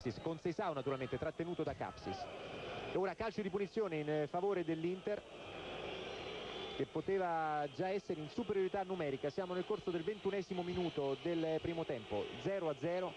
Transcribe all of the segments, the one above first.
Capsis, con Seisao naturalmente trattenuto da Capsis. Ora calcio di punizione in favore dell'Inter, che poteva già essere in superiorità numerica. Siamo nel corso del 21esimo minuto del primo tempo, 0-0.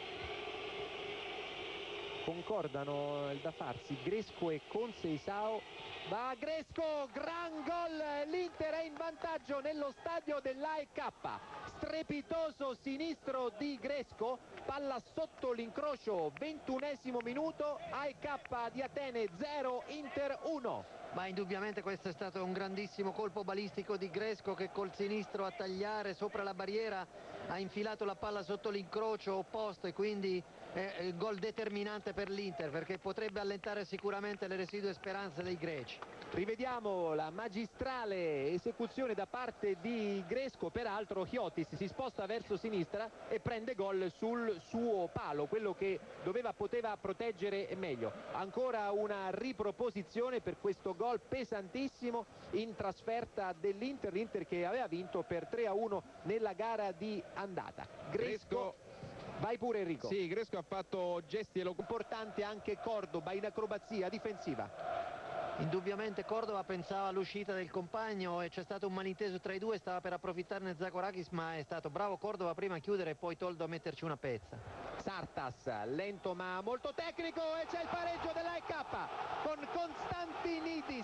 Concordano il da farsi Gresco e Conceição. Va Gresco, gran gol, l'Inter è in vantaggio nello stadio dell'AEK. Strepitoso sinistro di Gresco, palla sotto l'incrocio, 21esimo minuto, AEK di Atene 0, Inter 1. Ma indubbiamente questo è stato un grandissimo colpo balistico di Gresco, che col sinistro a tagliare sopra la barriera ha infilato la palla sotto l'incrocio opposto, e quindi il gol determinante per l'Inter, perché potrebbe allentare sicuramente le residue speranze dei greci. Rivediamo la magistrale esecuzione da parte di Gresco. Peraltro Chiotis si sposta verso sinistra e prende gol sul suo palo, quello che poteva proteggere meglio. Ancora una riproposizione per questo gol pesantissimo in trasferta dell'Inter, l'Inter che aveva vinto per 3-1 nella gara di andata. Gresco. Vai pure Enrico. Sì, Gresco ha fatto gesti importanti, anche Cordoba in acrobazia difensiva. Indubbiamente Cordova pensava all'uscita del compagno e c'è stato un malinteso tra i due, stava per approfittarne Zagorakis, ma è stato bravo Cordova prima a chiudere e poi Toldo a metterci una pezza. Sartas, lento ma molto tecnico, e c'è il pareggio dell'AEK con Constantinidis.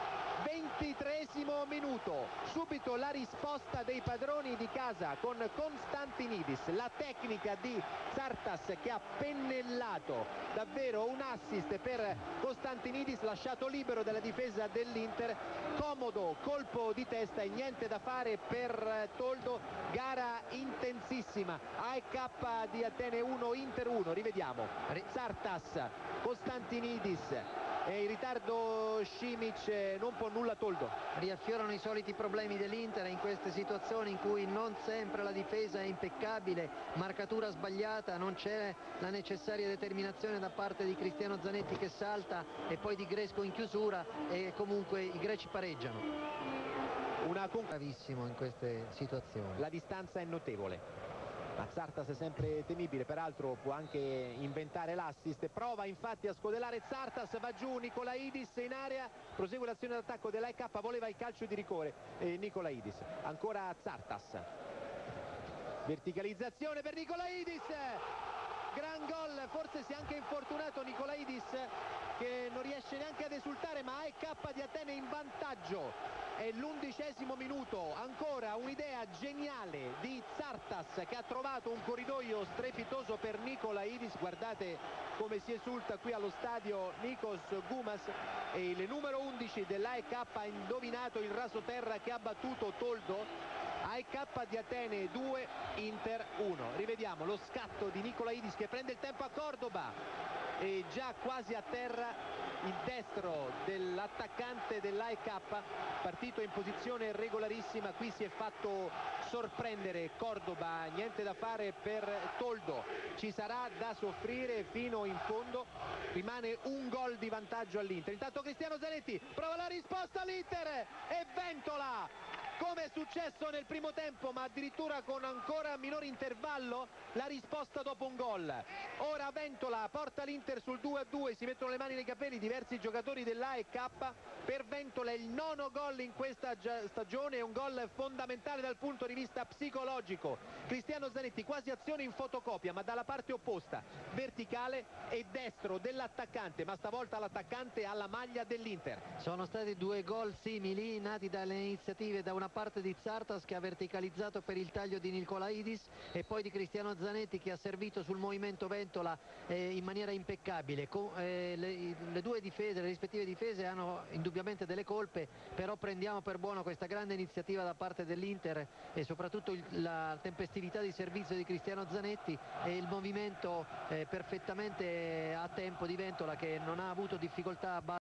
23esimo minuto, subito la risposta dei padroni di casa con Constantinidis, la tecnica di Sartas che ha pennellato, davvero un assist per Constantinidis, lasciato libero dalla difesa dell'Inter. Comodo colpo di testa e niente da fare per Toldo. Gara intensissima, AEK di Atene 1, Inter 1. Rivediamo Sartas, Constantinidis e in ritardo Simic, non può nulla Toldo. Riaffiorano i soliti problemi dell'Inter in queste situazioni in cui non sempre la difesa è impeccabile, marcatura sbagliata, non c'è la necessaria determinazione da parte di Cristiano Zanetti che salta e poi di Gresco in chiusura, e comunque i greci pareggiano. Bravissimo in queste situazioni. La distanza è notevole. Ma Sartas è sempre temibile, peraltro può anche inventare l'assist. Prova infatti a scodellare Sartas, va giù Nicolaidis in area, prosegue l'azione d'attacco dell'AEK, voleva il calcio di rigore Nicolaidis. Ancora Sartas, verticalizzazione per Nicolaidis, gran gol. Forse si è anche infortunato Nicolaidis, che non riesce neanche ad esultare, ma AEK di Atene in vantaggio. È l'11esimo minuto, ancora un'idea geniale di Sartas che ha trovato un corridoio strepitoso per Nicolaidis. Guardate come si esulta qui allo stadio Nikos Goumas, e il numero 11 dell'AEK ha indovinato il rasoterra che ha battuto Toldo. AEK di Atene 2, Inter 1. Rivediamo lo scatto di Nicolaidis che prende il tempo a Cordoba, e già quasi a terra il destro dell'attaccante dell'AEK, partito in posizione regolarissima. Qui si è fatto sorprendere Cordoba, niente da fare per Toldo, ci sarà da soffrire fino in fondo. Rimane un gol di vantaggio all'Inter. Intanto Cristiano Zanetti prova la risposta all'Inter e Ventola, come è successo nel primo tempo, ma addirittura con ancora minore intervallo, la risposta dopo un gol. Ora Ventola porta l'Inter sul 2-2, si mettono le mani nei capelli diversi giocatori dell'AEK. Per Ventola è il 9° gol in questa stagione, è un gol fondamentale dal punto di vista psicologico. Cristiano Zanetti, quasi azione in fotocopia, ma dalla parte opposta, verticale e destro dell'attaccante, ma stavolta l'attaccante ha la maglia dell'Inter. Sono stati 2 gol simili, nati dalle iniziative da una parte di Sartas che ha verticalizzato per il taglio di Nicolaidis, e poi di Cristiano Zanetti che ha servito sul movimento Ventola in maniera impeccabile. Le due difese, le rispettive difese, hanno indubbiamente delle colpe, però prendiamo per buono questa grande iniziativa da parte dell'Inter e soprattutto la tempestività di servizio di Cristiano Zanetti e il movimento perfettamente a tempo di Ventola, che non ha avuto difficoltà a